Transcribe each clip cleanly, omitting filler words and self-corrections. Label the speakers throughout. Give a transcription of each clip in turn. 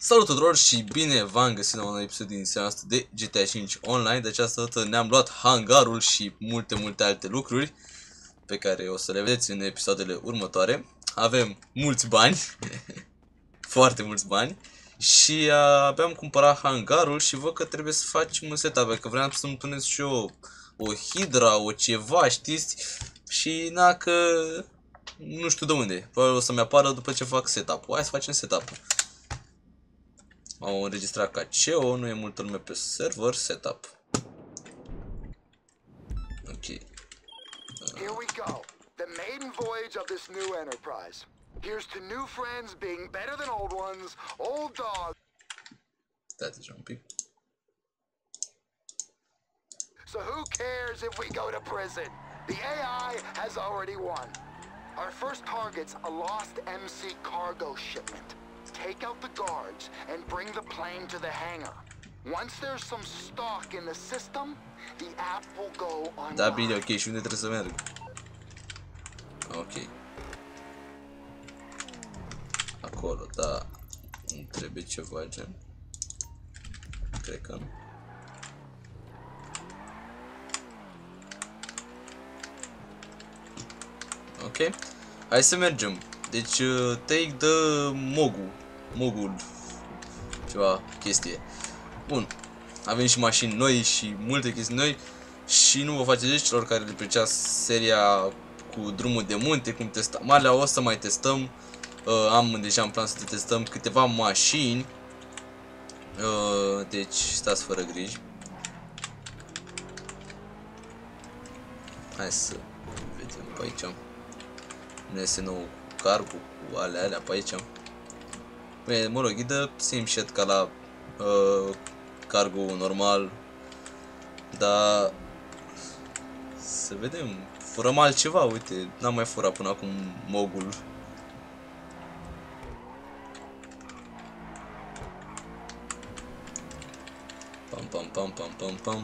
Speaker 1: Salut tuturor și bine v-am găsit la un nou episod din seria asta de GTA 5 Online. De această dată ne-am luat hangarul și multe alte lucruri pe care o să le vedeți în episoadele următoare. Avem mulți bani, foarte mulți bani și abia am cumpărat hangarul și văd că trebuie să facem un setup, că vreau să-mi tunez și eu o hidra, o ceva, știți? Și că nu știu de unde, o să-mi apară după ce fac setup-ul. Hai să facem setup-ul. Am înregistrat ca CEO, nu e multă lume pe server, setup. Ok.
Speaker 2: Here we go. The maiden voyage of this new enterprise. Here's to new friends being better than old ones, old dogs.
Speaker 1: Stați așa un pic.
Speaker 2: So who cares if we go to prison? The AI has already won. Our first target's a lost MC cargo shipment. Take out the guards and bring the plane to the hangar. Once there's some stock in the system, the app will go online.
Speaker 1: Da, bine, ok, și unde trebuie să merg? Ok. Acolo, da. Îmi trebuie ceva gen. Cred că nu. Ok. Hai să mergem. Deci, take the mogul. Ceva chestie. Bun. Avem și mașini noi și multe chestii noi. Și nu vă faceți celor care le plăcea seria cu drumul de munte, cum testam alea, o să mai testăm. Am deja în plan să testăm câteva mașini. Deci stați fără griji. Hai să vedem pe aici. Nu este nou cargo cu alea pe aici. Bine, mă rog, ghidă same shit ca la cargo normal. Dar să vedem, furăm altceva, uite, n-am mai furat până acum mogul. Pam.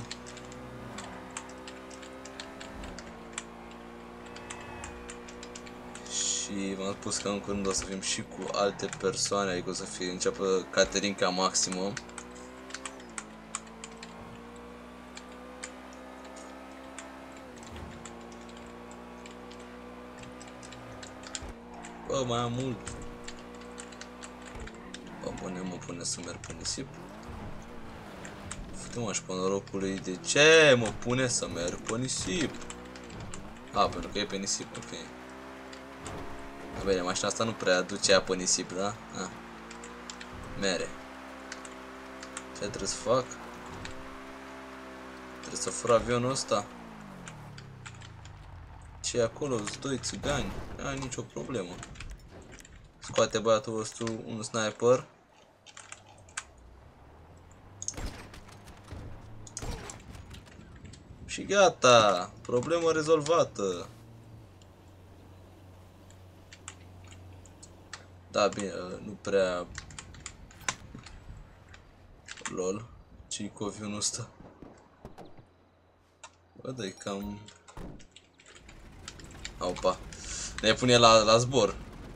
Speaker 1: Și v-am spus că în curând o să fim și cu alte persoane, adică o să înceapă Caterinca maximă. Bă, mai am mult. Mă pune să merg pe nisip. Fute-mă și pe norocului, de ce mă pune să merg pe nisip? Pentru că e pe nisip, ok. Bine, mașina asta nu prea duce apă nisip, da? Mere. Ce trebuie să fac? Trebuie să fur avionul ăsta. Ce e acolo? Sunt doi țigani. Nu ai nicio problemă. Scoate băiatul ăsta un sniper. Și gata. Problemă rezolvată. Da, bine, nu prea... LOL. Ce-i cu avionul ăsta? Bă, dă-i cam... Opa. Ne pune la zbor.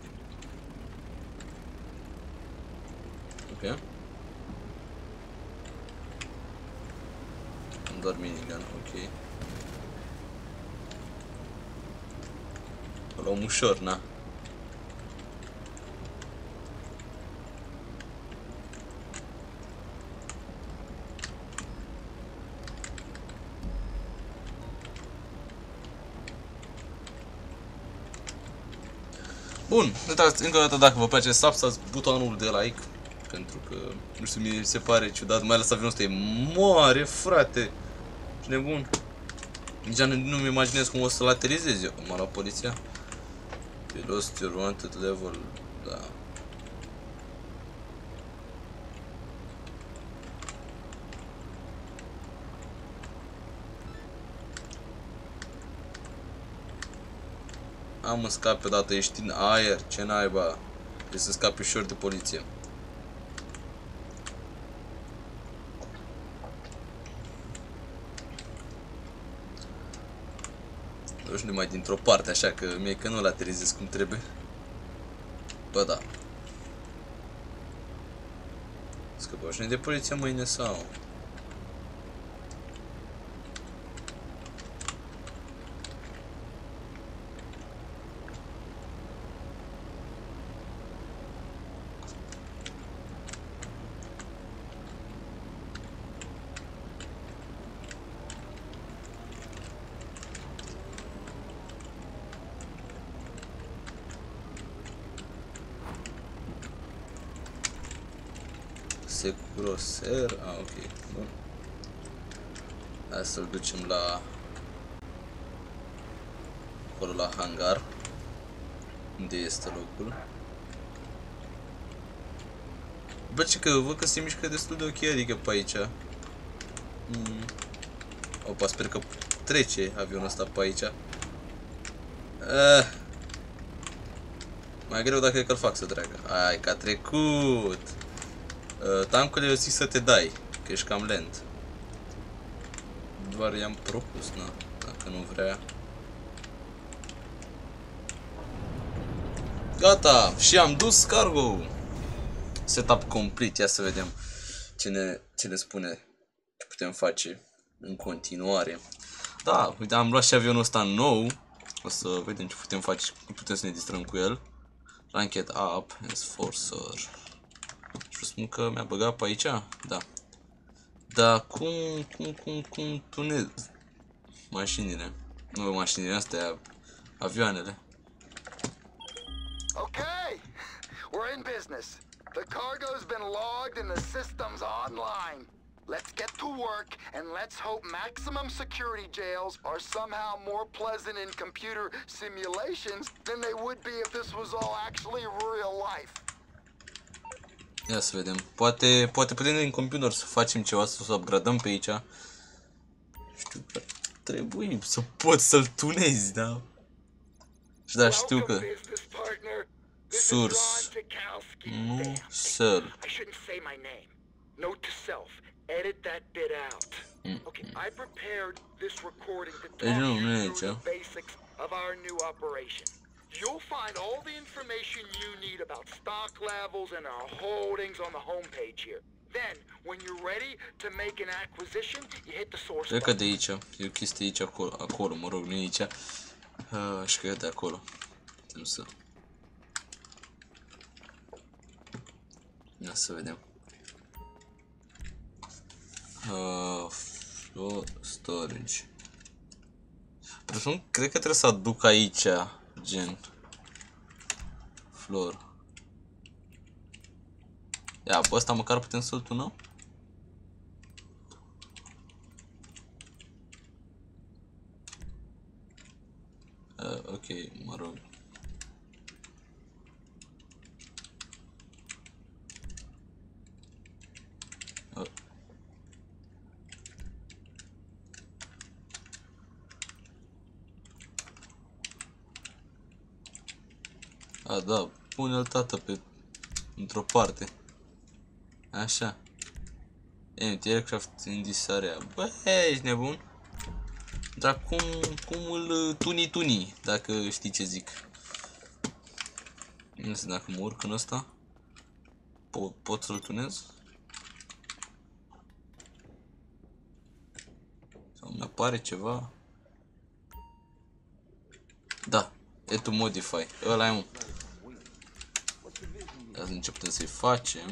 Speaker 1: Ok. Am doar minigun, ok. O luăm ușor, na. Bun, uitați, încă o dată, dacă vă place să apăsați butonul de like. Pentru că, nu știu, mi se pare ciudat, mai ales avionul ăsta e mare, frate. Și nebun. Nici nu-mi imaginez cum o să-l aterizez eu. Mă la poliția. Lost your wanted level, da. Am scap pe dată, ești în aer, ce naiba. Trebuie să scapi ușor de poliție. Nu știu, numai dintr-o parte, așa că mie că nu-l aterizez cum trebuie. Bă, da. Scăpăm și noi de poliție mâine sau? Securoser, ok, bun. Hai să-l ducem la acolo la hangar. Unde este locul? Bă, ce că văd că se mișcă destul de ok, adică pe aici. Opa, sper că trece avionul ăsta pe aici. Mai greu dacă îl fac să treacă. Hai că a trecut. Tancule, eu zic să te dai, că ești cam lent. Doar i-am propus, na, dacă nu vrea. Gata, și am dus cargo. Setup complete, ia să vedem ce ne spune, ce putem face în continuare. Da, uite, am luat și avionul ăsta nou. O să vedem ce putem face, cum putem să ne distrăm cu el. Ranked up, Enforcer. Și spun că mi-a băgat pe aici? Da. Dar cum tunez mașinile? Nu mașinile astea, avioanele.
Speaker 2: Okay, we're in business. The cargo's been logged and the system's online. Let's get to work and let's hope maximum security jails are somehow more pleasant in computer simulations than they would be if this was all actually real life.
Speaker 1: Ia să vedem. Poate putem în computer să facem ceva, să upgradăm pe aici. Știu că trebuie să pot să-l tunezi, da? Și da, știu că Source. Nu Cell. Deci nu e aici.
Speaker 2: You'll find all the information you need about stock levels and our holdings on the homepage here. Then, when you're ready to make an acquisition, you hit the source button.
Speaker 1: Cred că de aici. E o chestie aici, acolo, mă rog, nu e aici. Și că e de acolo. Putem să... Ia să vedem. Storage. Presupun, cred că trebuie să aduc aici, gen. Flor. Ia, pe ăsta măcar putem să-l tunăm? Ok, mă rog. A, da, pune-l tată pe într-o parte. Așa. Empty aircraft in this area. Bă, ești nebun? Dar cum îl tuni, dacă știi ce zic. Nu știu dacă mă urc în ăsta. Pot să-l tunez? Sau mi-apare ceva? Da, e to modify. Ăla e un. Atunci putem să-i facem.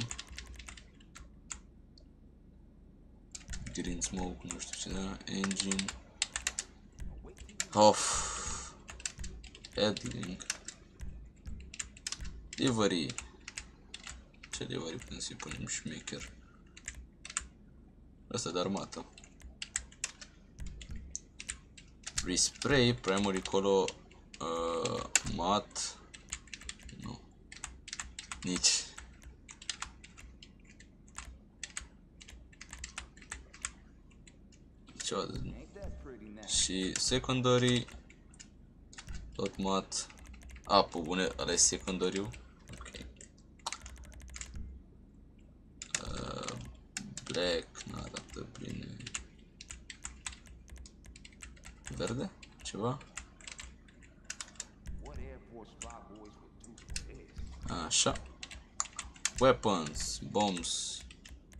Speaker 1: Green smoke, nu știu ce, da? Engine. Off. Addlink. Livery. Ce livery putem să-i punem? Șmecher. Asta de armată. Respray, primary colo, mat. Nu. Nici. Ceva de... Și secondary. Tot mat. Apă, bune, ăla e secondary-ul. Ok. Black, n-arată bine. Verde? Ceva? Așa. Weapons, bombs.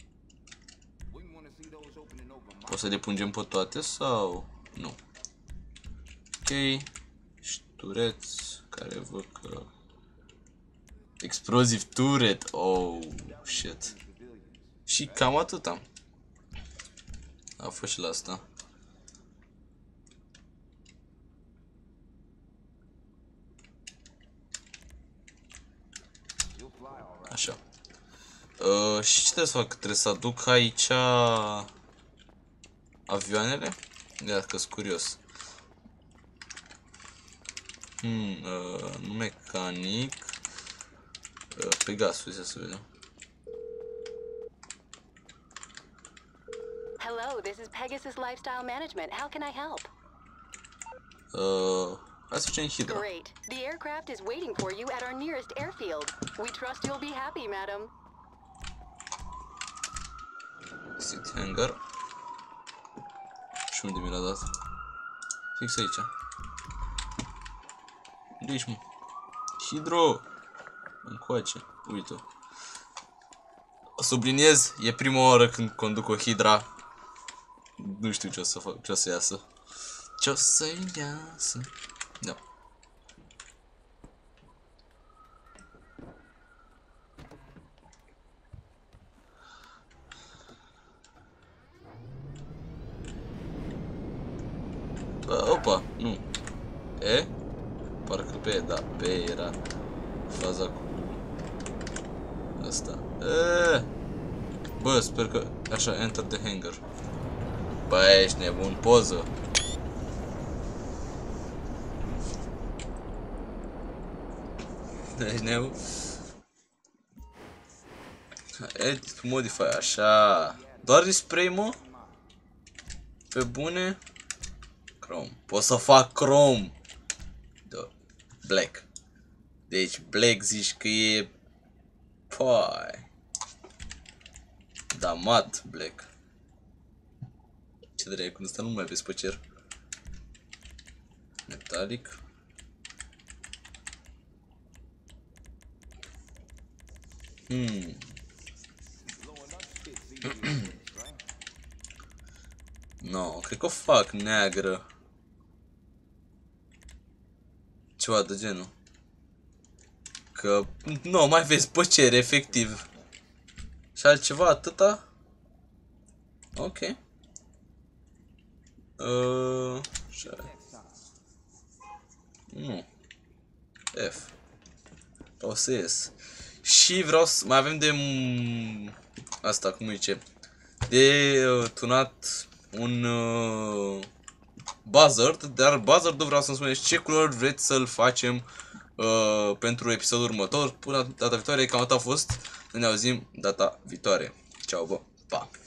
Speaker 1: O să le pungem pe toate sau nu? Ok. Ștureți care văd că... Explosive turret. Oh, shit. Și cam atât am. A fost și la asta. Așa. Și ce trebuie să fac? Trebuie să aduc aici avioanele? Ia că-s curios. Nu mecanic. Pegasus, ia să vedem.
Speaker 3: Hello, this is Pegasus Lifestyle Management. How can I help?
Speaker 1: Hai să facem Hydra.
Speaker 3: Great. The aircraft is waiting for you at our nearest airfield. We trust you'll be happy, madam.
Speaker 1: Sit hangar. Și unde mi l-a dat? Fix aici. Unde ești, mă? Hydro! Încoace. Uite-o. Subliniez, e prima oară când conduc o Hydra. Nu știu ce o să fac, ce o să iasă. Ce o să iasă? Da. Opa, nu. E? Parcă pe E, da, pe E era faza cu asta. Bă, sper că... Așa, enter the hangar. Bă, ești nebun, poză. Ești nebun. Edit, modify, așa. Doar spray, mă? Pe bune? Chrome. Pot să fac Chrome. Da. Black. Deci Black zici că e... Păi... Da, mat Black. Ce drept, când ăsta nu mai vezi pe cer. Metalic. No, cred că o fac neagră. Ceva de genul. Că nu mai vezi pe cer, efectiv. Și altceva atâta? Ok. Nu. F. O să ies. Și vreau să... Mai avem de... Asta, cum zice? De tunat un... buzzard. Dar buzzard-ul vreau să-mi spuneți ce culori vreți să-l facem pentru episodul următor. Până data viitoare, cam atât a fost. Ne auzim data viitoare. Ceau, bă. Pa!